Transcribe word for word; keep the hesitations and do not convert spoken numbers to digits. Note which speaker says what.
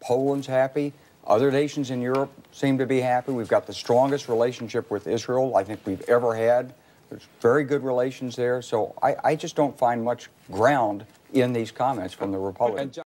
Speaker 1: Poland's happy. Other nations in Europe seem to be happy. We've got the strongest relationship with Israel I think we've ever had. There's very good relations there. So I, I just don't find much ground in these comments from the Republicans.